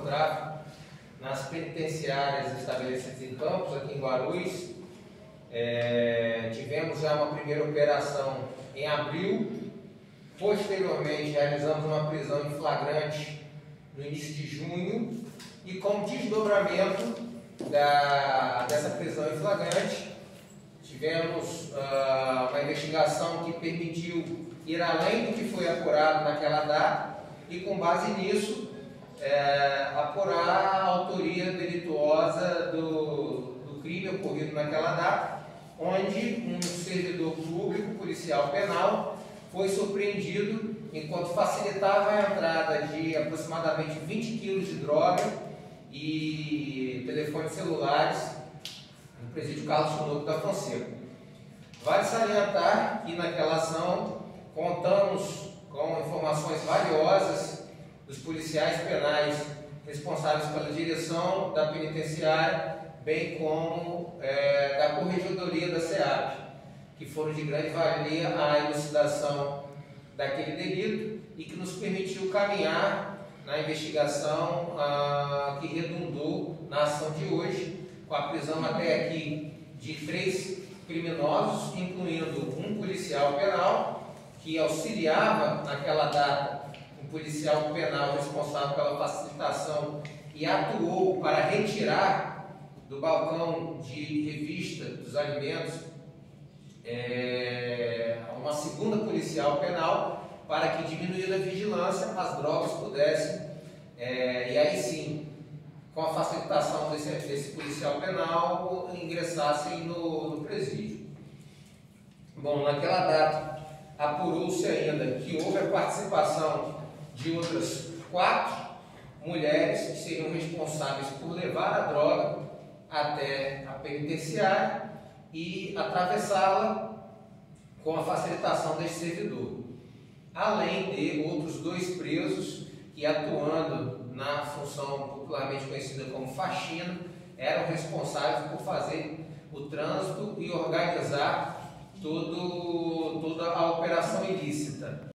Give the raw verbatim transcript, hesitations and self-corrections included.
narcotráfico nas penitenciárias estabelecidas em Campos, aqui em Guarulhos. É, tivemos já uma primeira operação em abril, posteriormente realizamos uma prisão em flagrante no início de junho, e como desdobramento da, dessa prisão em flagrante, tivemos uh, uma investigação que permitiu ir além do que foi apurado naquela data e, com base nisso, é, apurar a autoria delituosa do, do crime ocorrido naquela data, onde um servidor público, policial penal, foi surpreendido enquanto facilitava a entrada de aproximadamente vinte quilos de droga e telefones celulares no presídio Carlos Tinoco da Fonseca. Vale salientar que naquela ação contamos com informações valiosas dos policiais penais responsáveis pela direção da penitenciária, bem como é, da Corregedoria da SEAP, que foram de grande valia à elucidação daquele delito e que nos permitiu caminhar na investigação ah, que redundou na ação de hoje, com a prisão até aqui de três criminosos, incluindo um policial penal que auxiliava naquela data um policial penal responsável pela facilitação e atuou para retirar do balcão de revista dos alimentos é, uma segunda policial penal para que, diminuindo a vigilância, as drogas pudessem, é, e aí sim, com a facilitação desse, desse policial penal, ingressassem no, no presídio. Bom, naquela data, apurou-se ainda que houve a participação de outras quatro mulheres que seriam responsáveis por levar a droga até a penitenciária e atravessá-la com a facilitação deste servidor, além de outros dois presos que, atuando na função popularmente conhecida como faxina, eram responsáveis por fazer o trânsito e organizar todo, toda a operação ilícita.